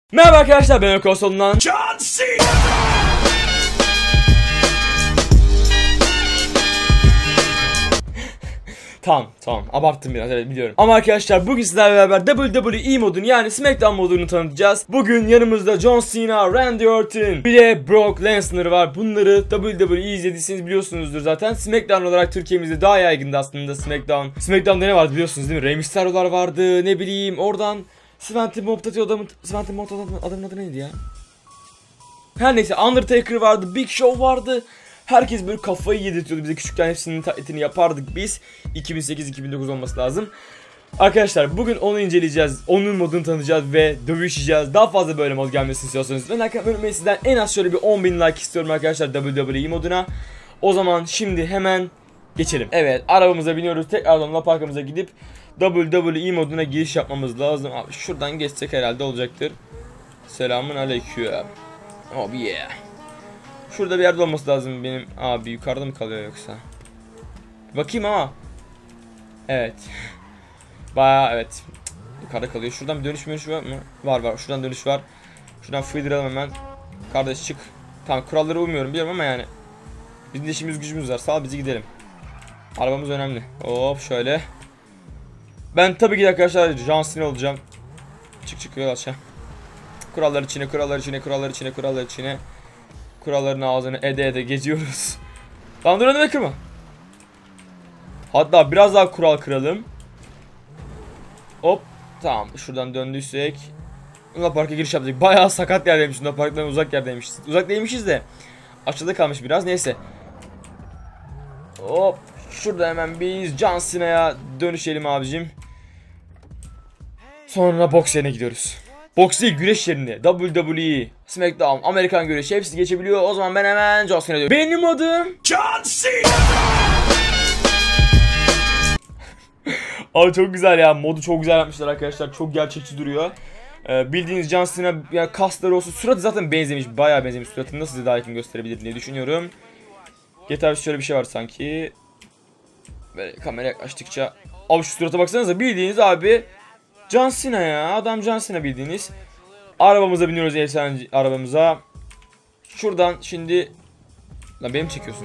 Merhaba arkadaşlar, ben Okoson'dan John Cena. Tamam abarttım biraz, evet biliyorum. Ama arkadaşlar bugün sizlerle beraber WWE modunu yani SmackDown modunu tanıtacağız. Bugün yanımızda John Cena, Randy Orton, bir de Brock Lesnar var. Bunları WWE izlediyseniz biliyorsunuzdur zaten. SmackDown olarak Türkiye'mizde daha yaygındı aslında SmackDown. SmackDown'da ne vardı biliyorsunuz değil mi? Rey Mysterio'lar vardı, ne bileyim oradan Sventy Mob adamın adı neydi ya? Her neyse, Undertaker vardı, Big Show vardı. Herkes böyle kafayı yedirtiyordu bize küçükken, hepsinin taklitini yapardık biz. 2008-2009 olması lazım. Arkadaşlar bugün onu inceleyeceğiz, onun modunu tanıyacağız ve dövüşeceğiz. Daha fazla böyle mod gelmesini istiyorsanız ben sizden en az şöyle bir 10.000 like istiyorum arkadaşlar WWE moduna. O zaman şimdi hemen geçelim. Evet, arabamıza biniyoruz, tekrardan Luna Park'ımıza gidip WWE moduna giriş yapmamız lazım. Abi şuradan geçsek herhalde olacaktır. Selamun aleyküm. Oh yeah. Şurada bir yerde olması lazım benim. Abi yukarıda mı kalıyor yoksa? Bakayım ama. Evet. Bayağı evet. Yukarıda kalıyor. Şuradan bir dönüş var mı? Var. Şuradan dönüş var. Şuradan fıydıralım hemen. Kardeş çık. Tamam, kurallara uymuyorum biliyorum ama yani. Bizim de işimiz gücümüz var. Sağ bizi gidelim. Arabamız önemli. Hop şöyle. Ben tabii ki arkadaşlar John Cena olacağım. Çık yol aşağı. Kurallar içine. Kuralların ağzını ede geziyoruz. Lan dur, önüme kırma. Hatta biraz daha kural kıralım. Hop. Tamam, şuradan döndüysek Luna Park'a giriş yaptık. Bayağı sakat yerdeymişiz. Luna Park'tan uzak yerdeymişiz. Uzak değilmişiz de açıldı kalmış biraz, neyse. Hop. Şurada hemen biz John Cena'ya dönüşelim abicim. Sonra boks yerine gidiyoruz. Boks değil, güreş yerine. WWE, SmackDown, Amerikan güreşi hepsi geçebiliyor. O zaman ben hemen John Cena diyorum. Benim adım John Cena. Abi çok güzel ya. Modu çok güzel yapmışlar arkadaşlar. Çok gerçekçi duruyor. Bildiğiniz John Cena, yani kasları olsun. Suratı zaten benzemiş. Bayağı benzemiş. Suratını nasıl size daha yakın gösterebilirim diye düşünüyorum. GTA şöyle bir şey var sanki. Böyle kamera yaklaştıkça. Abi şu surata baksanıza, bildiğiniz abi John Cena ya. Adam John Cena bildiğiniz. Arabamıza biniyoruz, efsane arabamıza. Şuradan şimdi. Lan beni mi çekiyorsun?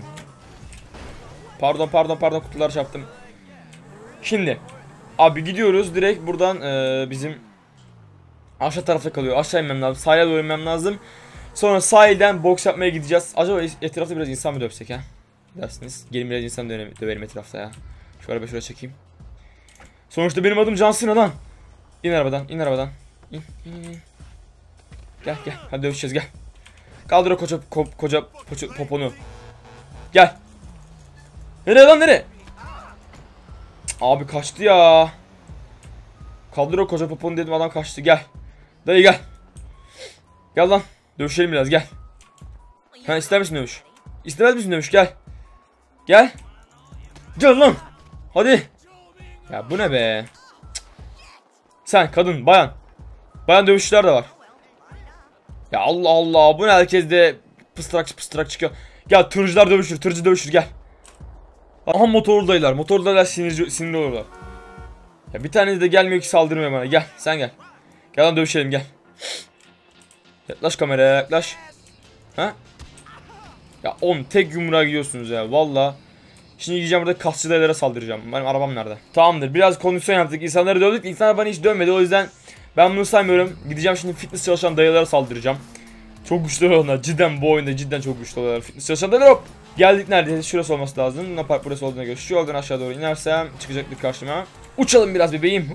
Pardon, kutuları çarptım. Şimdi abi gidiyoruz direkt buradan, bizim aşağı tarafta kalıyor. Aşağı inmem lazım. Sahile doğru inmem lazım. Sonra sahilden boks yapmaya gideceğiz. Acaba etrafta biraz insan mı dövsek ha? Dersiniz. Gelin biraz insan döverim etrafta ya. Şu arabayı şuraya çekeyim. Sonuçta benim adım John Cena lan. İn arabadan. İn. Gel. Hadi dövüşeceğiz, gel. Kaldır o koca poponu. Gel. Nereye? Abi kaçtı ya. Kaldır o koca poponu dedim, adam kaçtı. Gel. Dayı gel. Gel lan. Dövüşelim biraz, gel. Ha, ister misin dövüş? İstemez misin dövüş? Gel. Gel lan. Hadi. Ya bu ne be? Sen kadın, bayan. Bayan dövüşçüler de var. Ya Allah Allah, bu ne, herkes de pıstırak çıkıyor. Gel, tırcılar dövüşür, tırcı dövüşür, gel. Aha motorlu dayılar sinirli olurlar. Ya bir tanesi de gelmiyor ki, saldırmıyor bana. Gel, sen gel. Gel lan dövüşelim, gel. Yaklaş kameraya, yaklaş. Ha? Ya tek yumruğa gidiyorsunuz ya valla. Şimdi gideceğim burada kasçı dayılara saldıracağım. Benim arabam nerede? Tamamdır, biraz kondisyon yaptık, insanları dövdük. İnsanlar bana hiç dövmedi, o yüzden ben bunu saymıyorum. Gideceğim şimdi fitness çalışan dayılara saldıracağım. Çok güçlü onlar, cidden bu oyunda cidden çok güçlü oluyorlar fitness çalışan dayılar. Hop. Geldik, neredeyse şurası olması lazım. Luna Park burası olduğuna göre şu yoldan aşağı doğru inersem çıkacaktır karşıma. Uçalım biraz bebeğim.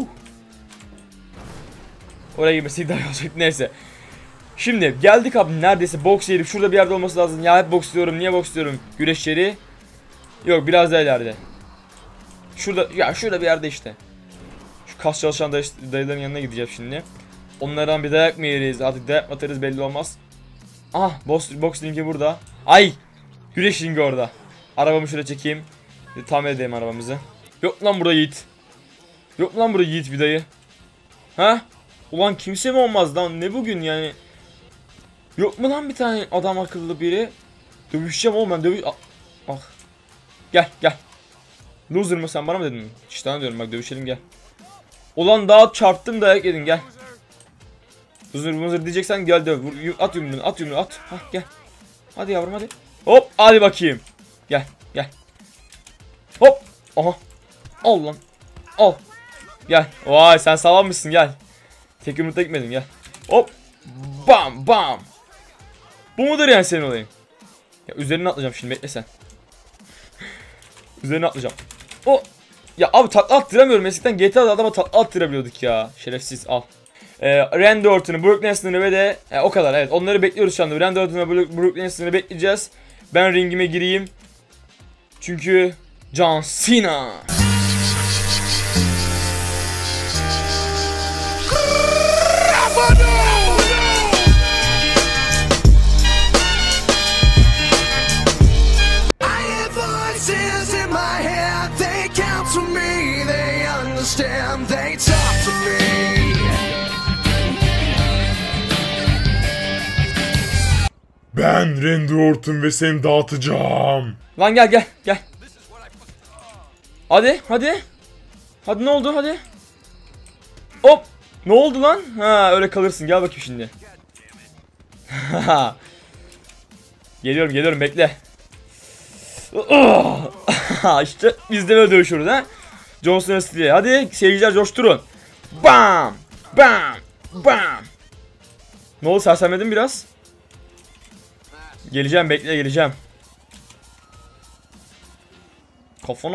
Oraya girmesi daha olacak, neyse. Şimdi geldik abi, neredeyse boks yeri şurada bir yerde olması lazım. Ya hep boks diyorum, niye boks diyorum? Güreş yeri. Yok, biraz daha ileride. Şurada bir yerde işte. Şu kas çalışan dayıların yanına gideceğim şimdi. Onlardan bir dayak mı yeriz? Artık dayak mı atarız belli olmaz. Ah, boks linki burada. Ay! Güreş ringi orada. Arabamı şöyle çekeyim. Tamir edeyim arabamızı. Yok lan burada Yiğit. Bir dayı. Ha? Ulan kimse mi olmaz lan? Ne bugün yani? Yok mu lan bir tane adam akıllı biri? Dövüşeceğim oğlum ben, Ah. Gel. Loser mı, sen bana mı dedin? İşte diyorum bak, dövüşelim, gel. Ulan daha çarptım, dayak yedin, gel. Vızır vızır diyeceksen gel döv. At yumruğunu, at yumruğunu, at. Hah gel. Hadi yavrum hadi. Hop hadi bakayım. Gel gel. Hop. Aha. Al lan. Al. Gel. Vay sen sağlammışsın gel. Tek yumrukta gitmedim gel. Hop. Bam bam. Bu mudur yani senin olayın? Ya üzerine atlayacağım şimdi bekle sen. Üzerine atlayacağım. O. Ya abi takla attıramıyorum. Eskiden GTA'da adama takla attırabiliyorduk ya. Şerefsiz al. Randy Orton'u, Brock Lesnar'ı ve de o kadar evet. Onları bekliyoruz şu anda. Randy Orton'u ve Brock Lesnar'ı bekleyeceğiz. Ben ringime gireyim. Çünkü John Cena. They talk to me. Ben Randy Orton ve seni dağıtacağım. Lan gel gel gel. Hadi hadi. Hadi ne oldu hadi. Hop. Ne oldu lan? Ha öyle kalırsın gel bakayım şimdi. Geliyorum geliyorum bekle. İşte biz de böyle dövüşüyoruz ha. John Cena stili. Hadi seyirciler coşturun. Bam! Bam! Bam! Ne oldu sersemledin biraz? Geleceğim bekle geleceğim. Kafana.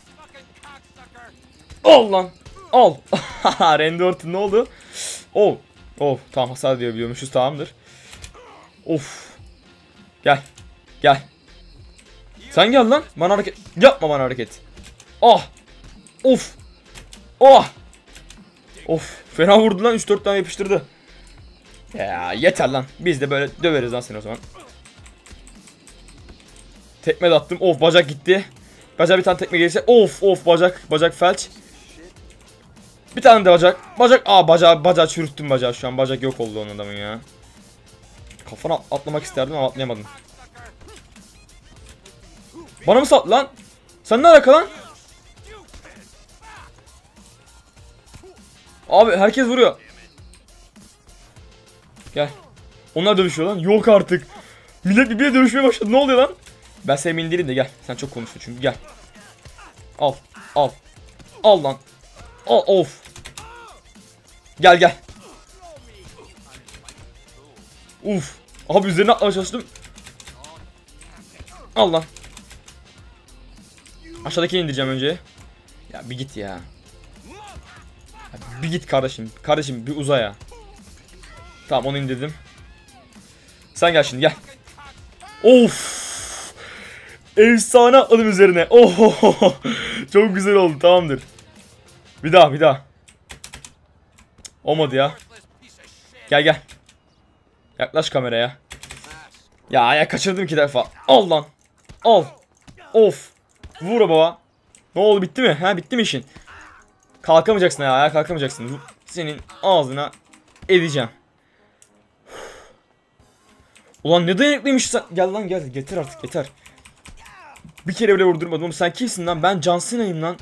Al lan. Al. Randy Orton ne oldu? Oh. Oh tamam hasar diyor biliyormuşuz tamamdır. Of. Gel. Gel. Sen gel lan. Bana hareket. Yapma bana hareket. Ah. Of. Oh. Of. Fena vurdu lan 3-4 tane yapıştırdı. Ya yeter lan. Biz de böyle döveriz lan seni o zaman. Tekme de attım. Of bacak gitti. Bacak bir tane tekme gelirse. Of of bacak. Bacak felç. Bir tane de bacak. Bacak. Aa bacağı çürüttüm bacağı şu an. Bacak yok oldu onun adamın ya. Kafana atlamak isterdim ama atlayamadım. Bana mı sat lan? Sen ne alaka lan? Abi herkes vuruyor. Gel. Onlar dövüşüyor lan. Yok artık. Millet birbirine dövüşmeye başladı. Ne oluyor lan? Ben seni indireyim de gel. Sen çok konuştun çünkü gel. Al. Al. Al lan. Al of. Gel gel. Uf. Abi üzerine atlamaya çalıştım. Al lan. Aşağıdakini indireceğim önce. Ya bir git ya. Bir git kardeşim. Kardeşim bir uza ya. Tamam onu indirdim. Sen gel şimdi gel. Of. Efsane atladım üzerine. Oh. Çok güzel oldu tamamdır. Bir daha. Olmadı ya. Gel. Yaklaş kameraya. Ya kaçırdım 2 defa. Al lan. Al. Of. Vur baba. Ne oldu bitti mi? Ha bitti mi işin? Kalkamayacaksın ya kalkamayacaksın. Senin ağzına edeceğim. Ulan ne dayanıklıymış sen. Gel lan gel getir artık yeter. Bir kere bile vurdurmadım oğlum sen kimsin lan? Ben John Cena'yım lan.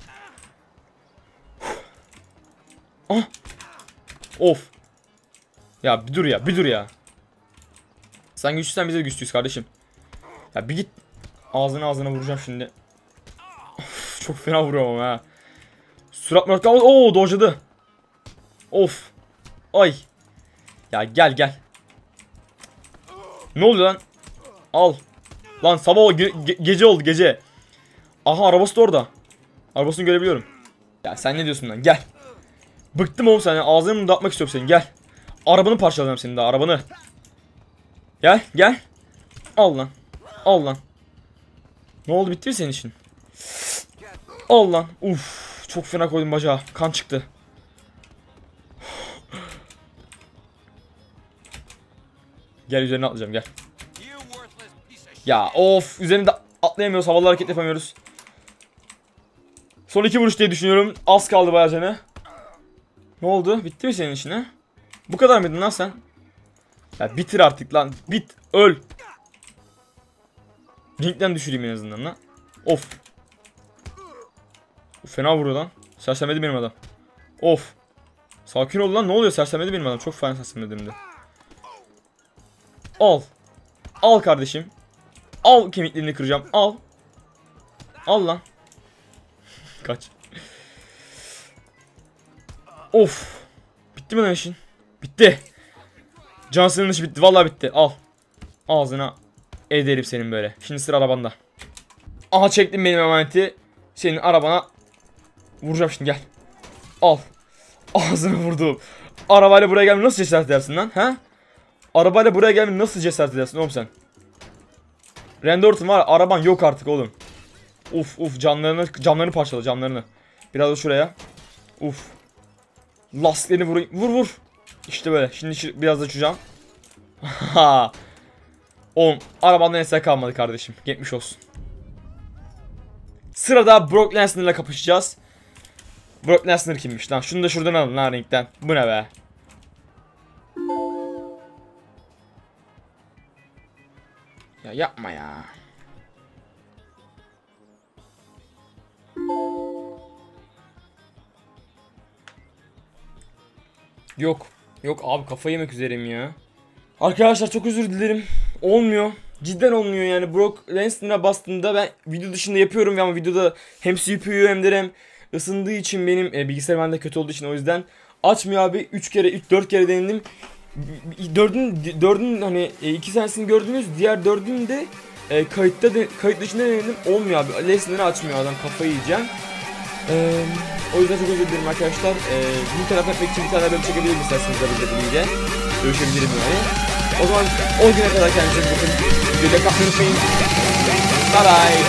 Ah. Of. Ya bir dur ya. Sen güçlüysen biz de güçlüyüz kardeşim. Ya bir git. Ağzına vuracağım şimdi. Of, çok fena vuruyorum ama ha. Surat mı? Oo dojladı. Of. Ay. Ya gel. Ne oluyor lan? Al. Lan sabah gece oldu gece. Aha arabası da orada. Arabasını görebiliyorum. Ya sen ne diyorsun lan gel. Bıktım oğlum sen ağzını mı dağıtmak istiyorum senin gel. Arabanı parçalayacağım senin daha arabanı. Gel. Al lan. Ne oldu bitti mi senin işin? Al lan. Uf. Çok fena koydum bacağı. Kan çıktı. Gel üzerine atlayacağım gel. Ya of üzerine de atlayamıyoruz havalı hareket yapamıyoruz. Son 2 vuruş diye düşünüyorum. Az kaldı bayağı canı. Ne oldu? Bitti mi senin işin ha? Bu kadar mıydın lan sen? Ya bitir artık lan. Bit. Öl. Ringden düşüreyim en azından lan. Of. Fena vuruyor lan. Sersemledi benim adam. Of. Sakin ol lan, ne oluyor? Sersemledi benim adam. Çok fena sersemledi. Al. Al kardeşim. Al, kemiklerini kıracağım. Al. Al lan. Kaç. Of. Bitti mi lan işin? Bitti. Johnson'ın işi bitti. Vallahi bitti. Al. Ağzına ederim senin böyle. Şimdi sıra arabanda. Aha, çektim benim emaneti. Senin arabana vuracağım şimdi, gel. Al. Ağzına vurdum. Arabayla buraya gelmeyi nasıl cesaret edersin lan? Ha? Arabayla buraya gelmeyi nasıl cesaret edersin oğlum sen? Randy Orton var, araban yok artık oğlum. Uf camlarını parçala, camlarını. Biraz da şuraya. Uf. Lastiklerini vurayım. Vur. İşte böyle. Şimdi biraz da uçacağım. Ha. Oğlum arabandan eser kalmadı kardeşim. Geçmiş olsun. Sırada Brock Lesnar'la kapışacağız. Brock Lesnar kimmiş lan? Şunu da şuradan alın lan, ringden. Bu ne be? Ya yapma ya. Yok abi, kafayı yemek üzereyim ya. Arkadaşlar çok özür dilerim. Olmuyor. Cidden olmuyor yani. Brock Lesnar'a bastığımda ben video dışında yapıyorum ama videoda hem CPU hem de RAM ısındığı için benim bilgisayar bende kötü olduğu için o yüzden açmıyor abi. 4 kere denedim. Dördün hani 2 tanesini gördünüz, diğer dördünü de kayıt dışında denedim. Olmuyor abi. Lesnar'ı açmıyor adam, kafayı yiyeceğim. O yüzden çok özür dilerim arkadaşlar. Bu taraf etmek için bir tane bölüm çekebilirim isterseniz de birlikte. Görüşebilirim yani. O zaman o güne kadar kendinize bakın. Videoda kalmayı unutmayın. Bye bye.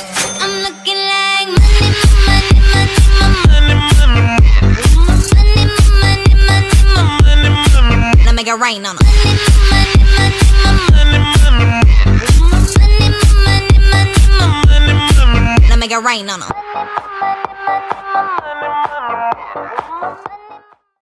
Make it rain on 'em. Make it rain on 'em.